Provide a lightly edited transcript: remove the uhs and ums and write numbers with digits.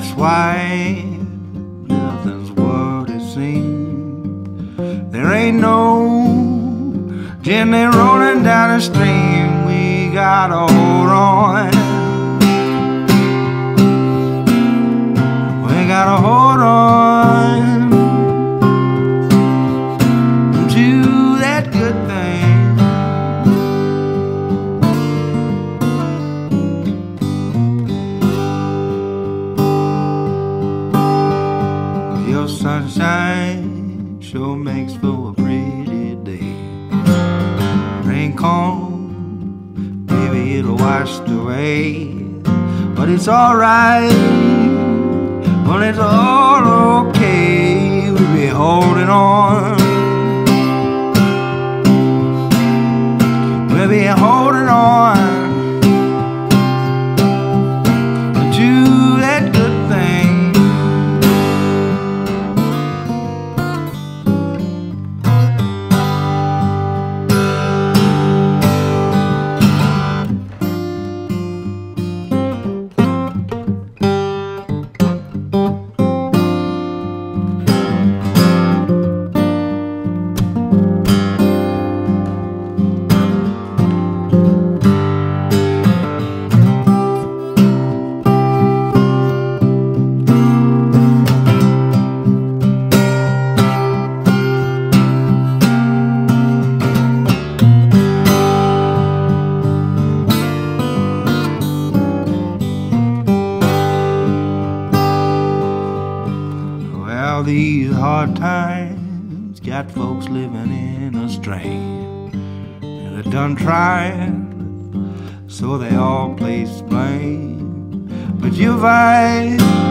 That's why nothing's what it seems. There ain't no gently rolling down the stream. We gotta hold on. We gotta hold on to that good thing. Your sunshine sure makes for a pretty day. Rain come, maybe it'll wash away, but it's alright. Well, it's all okay. We'll be holding on. We'll be holding on to that good thing. Well, these hard times got folks living in a strain, and they're done trying, so they all place blame. But your vibe